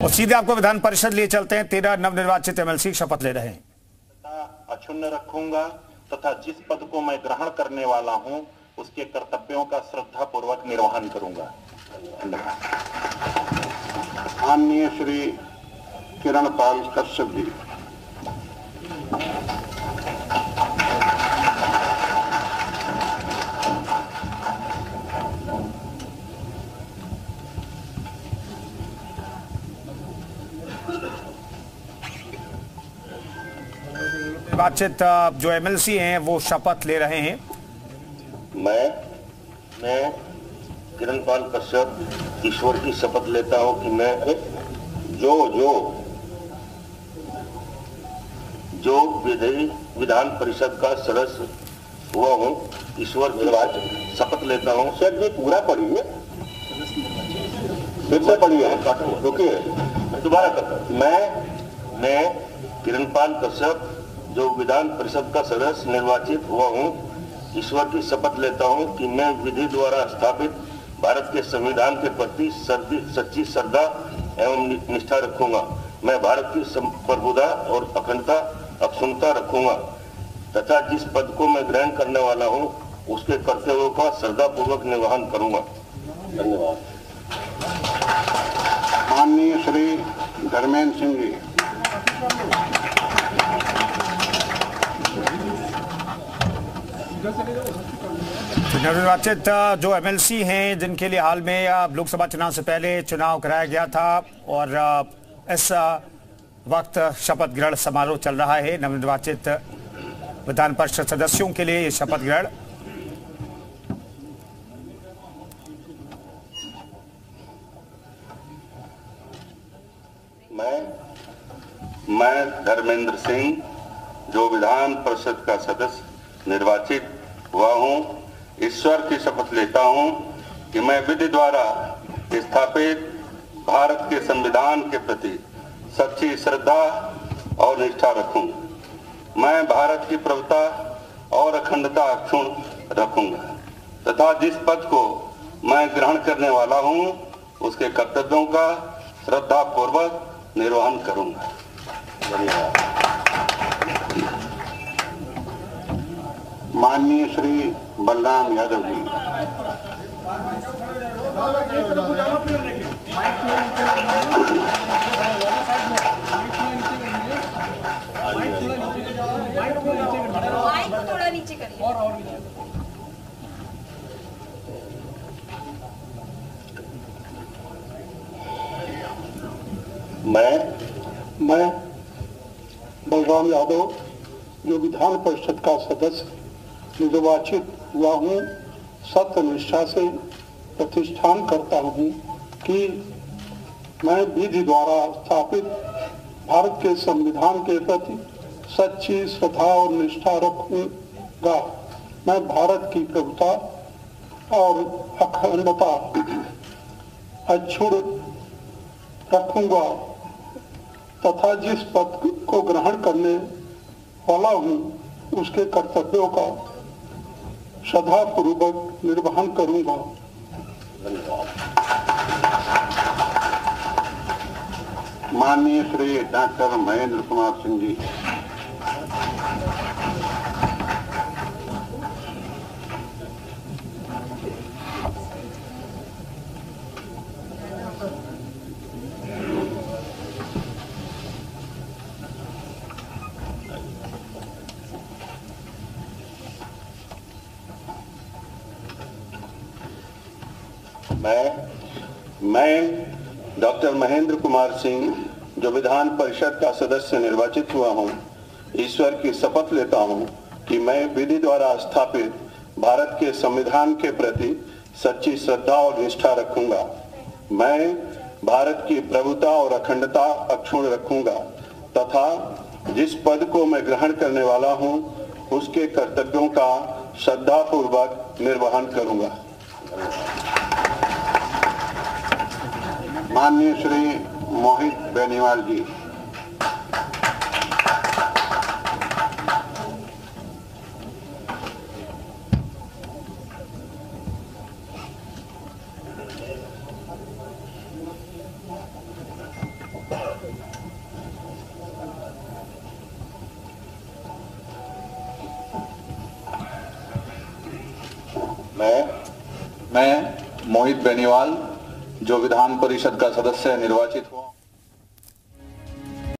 और सीधे आपको विधान परिषद लिए चलते हैं। 13 नवनिर्वाचित एमएलसी शपथ ले रहे हैं। अक्षुण्ण रखूंगा तथा जिस पद को मैं ग्रहण करने वाला हूं उसके कर्तव्यों का श्रद्धा पूर्वक निर्वहन करूंगा। माननीय श्री किरण पाल कश्यप जी। निर्वाचित जो एमएलसी हैं वो शपथ ले रहे हैं। मैं किरणपाल कश्यप ईश्वर की शपथ लेता हूं कि मैं जो विधान परिषद का सदस्य हुआ हूं, ईश्वर की शपथ लेता हूं। सर जी पूरा पढ़िए, फिर से पढ़िए, रुकिए, दोबारा करता। मैं किरणपाल कश्यप जो विधान परिषद का सदस्य निर्वाचित हुआ हूं, ईश्वर की शपथ लेता हूं कि मैं विधि द्वारा स्थापित भारत के संविधान के प्रति सच्ची श्रद्धा एवं निष्ठा रखूंगा। मैं भारत की प्रभुता और अखंडता अक्षुण्णता रखूंगा तथा जिस पद को मैं ग्रहण करने वाला हूं उसके कर्तव्यों का श्रद्धा पूर्वक निर्वहन करूंगा। धन्यवाद। माननीय श्री धर्मेंद्र सिंह जी। नवनिर्वाचित जो एमएलसी हैं जिनके लिए हाल में लोकसभा चुनाव से पहले चुनाव कराया गया था और इस वक्त शपथ ग्रहण समारोह चल रहा है। नवनिर्वाचित विधान परिषद सदस्यों के लिए शपथ ग्रहण। मैं धर्मेंद्र सिंह जो विधान परिषद का सदस्य निर्वाचित हुआ हूं, ईश्वर की शपथ लेता हूं कि मैं विधि द्वारा स्थापित भारत के संविधान के प्रति सच्ची श्रद्धा और निष्ठा रखूंगा। मैं भारत की प्रभुता और अखंडता अक्षुण्ण रखूंगा तथा जिस पद को मैं ग्रहण करने वाला हूं उसके कर्तव्यों का श्रद्धा पूर्वक निर्वहन करूंगा। धन्यवाद। माननीय श्री बलराम यादव जी। थोड़ा नीचे करिए। मैं बलराम यादव जो विधान परिषद का सदस्य निर्वाचित हुआ हूँ, सत्य निष्ठा से प्रतिष्ठान करता हूँ कि मैं विधि द्वारा स्थापित भारत के संविधान के प्रति सच्ची श्रद्धा और निष्ठा रखूंगा। मैं भारत की प्रभुता और अखंडता अक्षुण्ण रखूंगा तथा जिस पद को ग्रहण करने वाला हूँ उसके कर्तव्यों का श्रद्धा पूर्वक निर्वहन करूंगा। माननीय श्री डॉक्टर महेंद्र कुमार सिंह जी। मैं डॉक्टर महेंद्र कुमार सिंह जो विधान परिषद का सदस्य निर्वाचित हुआ हूं, ईश्वर की शपथ लेता हूं कि मैं विधि द्वारा स्थापित भारत के संविधान के प्रति सच्ची श्रद्धा और निष्ठा रखूंगा। मैं भारत की प्रभुता और अखंडता अक्षुण्ण रखूंगा तथा जिस पद को मैं ग्रहण करने वाला हूं उसके कर्तव्यों का श्रद्धा पूर्वक निर्वहन करूंगा। माननीय श्री मोहित बेनीवाल जी। मैं मोहित बेनीवाल जो विधान परिषद का सदस्य निर्वाचित हुआ